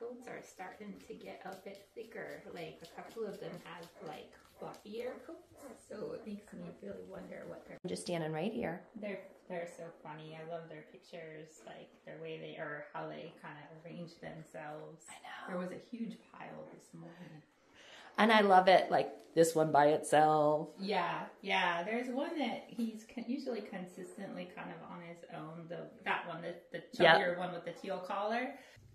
coats are starting to get a bit thicker. Like a couple of them have like fluffier coats, so it makes me really wonder what they're. I'm just standing right here. They're so funny. I love their pictures, like their way they or how they kind of arrange themselves. I know. There was a huge pile this morning. And I love it, like this one by itself. Yeah, yeah. There's one that he's usually consistently kind of on his own. That one, the chubbier one with the teal collar.